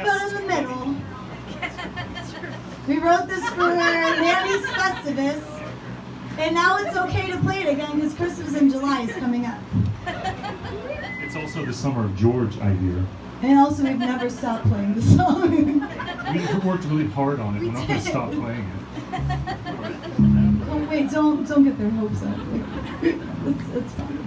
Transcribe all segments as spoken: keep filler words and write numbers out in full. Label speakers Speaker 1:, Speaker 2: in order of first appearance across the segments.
Speaker 1: go to the middle. We wrote this for Mary's Festivus, and now it's okay to play it again because Christmas in July is coming up.
Speaker 2: It's also the Summer of George, I hear.
Speaker 1: And also, we've never stopped playing the song.
Speaker 2: We worked really hard on it. We're not going to stop playing it.
Speaker 1: Oh wait, don't don't get their hopes up. It's, it's fine.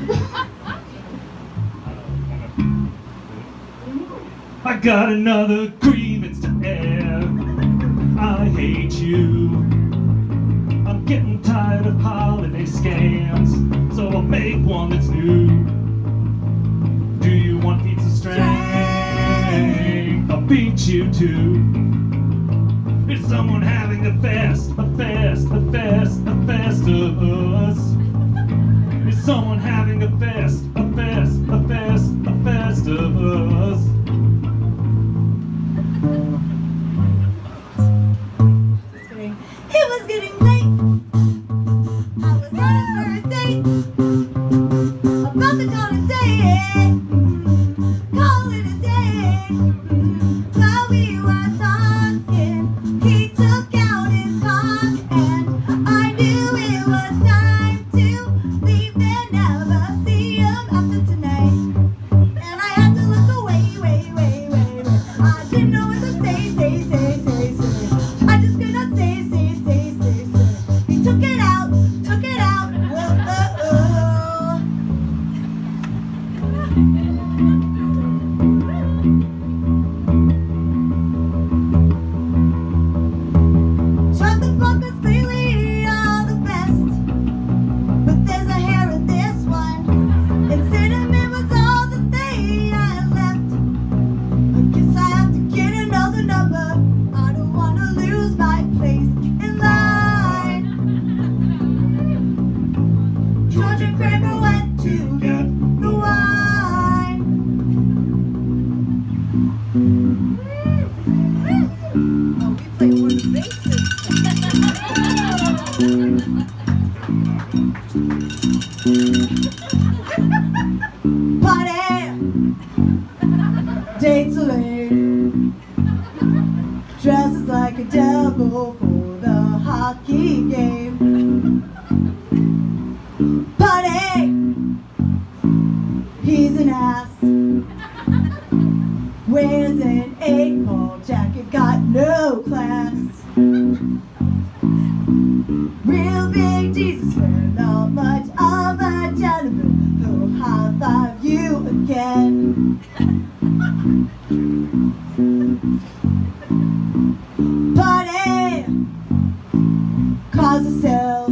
Speaker 2: I got another grievance to air. I hate you. I'm getting tired of holiday scams, so I'll make one that's new. Do you want pizza strength? I'll beat you too. Is someone having a fest, a fest, a fest, a fest of us? Is someone having a fest, a fest, a fest, a fest of us?
Speaker 1: It was getting late. I was headed for a date. About to call it a day. Call it a day. While we were talking, he took out his cock, and I knew it was time to leave and never see him after tonight. And I had to look away, way, way, way, way. I didn't know what to say, say, say, say, say. I just could not say, say, say, say, say. He took it out, took it out. Oh, oh, oh. Shot the bumpers clearly are the best, but there's a hair in this one. And cinnamon was all that they had left. I guess I have to get another number. I don't want to lose my place in line. George and Kramer went to get the wine. Oh, we play more than bases. Party! Dates are late. Dresses like a devil for the hockey game. Party! He's an ass. Wears an eight-ball jacket, got no class. Real big Jesus fan, not much of a gentleman. He'll high-five you again. Party! Cause a cell.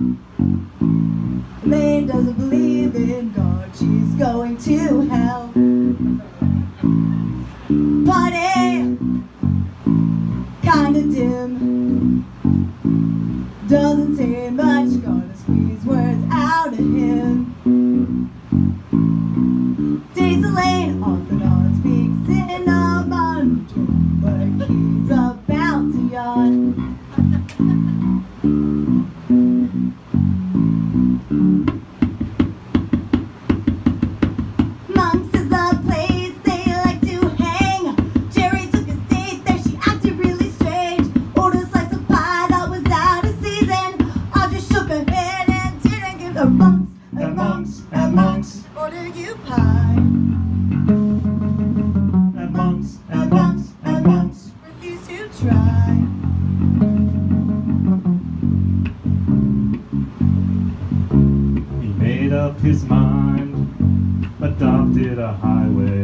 Speaker 1: Elaine doesn't believe in God, she's going to hell. Party! Kinda dim. Doesn't say much, gonna squeeze words out of him. Days Elaine off and on, speaks in a monotone, but he's about to yawn. Monks is the place they like to hang. Jerry took his date there, she acted really strange. Ordered a slice of pie that was out of season. Audrey shook her head and didn't give the monks and monks and monks. Order you pie.
Speaker 2: And monks, and monks, and monks.
Speaker 1: Refuse to try.
Speaker 2: He made up his mind, adopted a highway.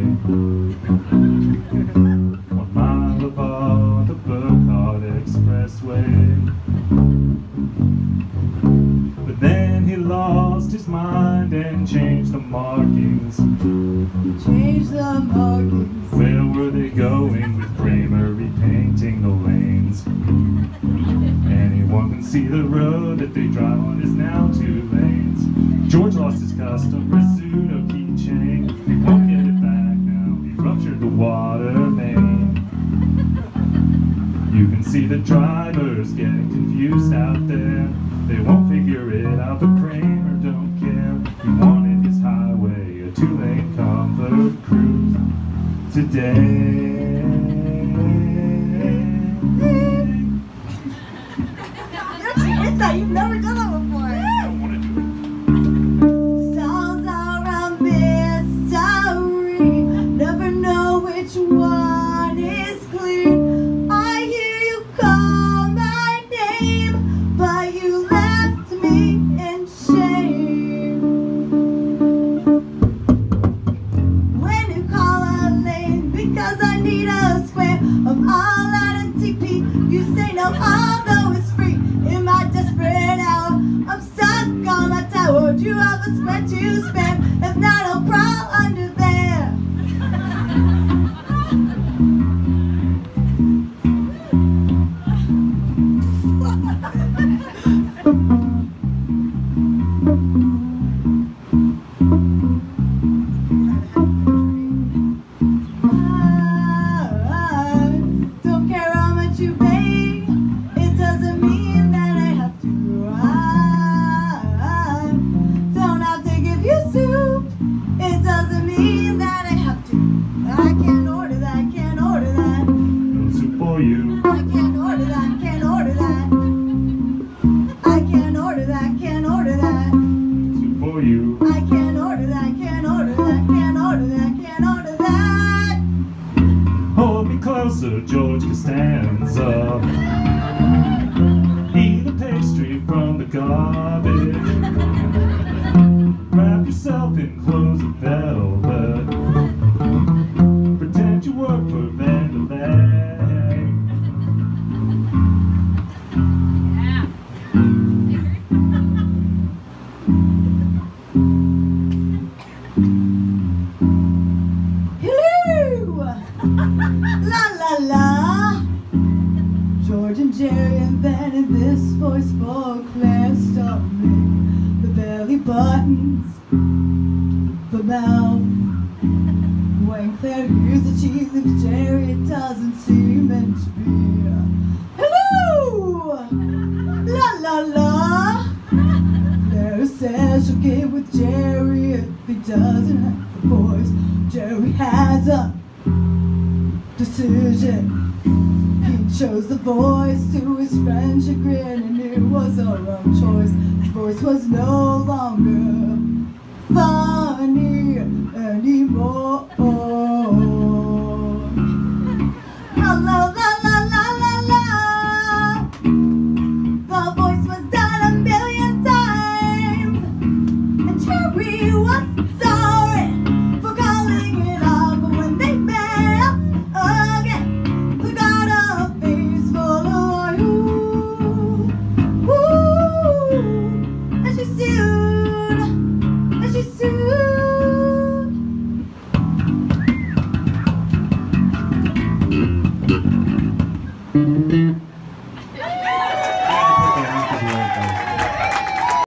Speaker 2: One mile above the Burkhardt Expressway. But then he lost his mind and changed the markings.
Speaker 1: Change the markings.
Speaker 2: Where were they going with Kramer repainting the lanes? Anyone can see the road that they drive on is now two lanes. George lost his custom Rizzuto keychain. He won't get it back now. He ruptured the water main. You can see the drivers getting confused out there. They won't figure it out, but Kramer don't care. He wanted his highway, a two-lane comfort cruise today.
Speaker 1: need a square. I'm all out of T P. You say no, although it's free. In my desperate hour, I'm stuck on my tower. Do you have a square to spare? If not, I'll crawl under there.
Speaker 2: You.
Speaker 1: I can't order that, can't order that. I can't order that, can't order that.
Speaker 2: For you.
Speaker 1: I can't order that, can't order that, can't order that, can't order that.
Speaker 2: Hold me closer, George Costanza. Eat a pastry from the garbage. Wrap yourself in clothes of velvet. Pretend you work for Vanderlei.
Speaker 1: La la la. George and Jerry invented this voice for Claire Stomach. The belly buttons, the mouth. When Claire hears the cheese, if Jerry it doesn't seem meant to be. Hello! La la la. Claire says she'll get with Jerry if he doesn't have the voice. Jerry has a decision. He chose the voice to his friend's chagrin, and it was a wrong choice. His voice was no longer funny anymore. La la la.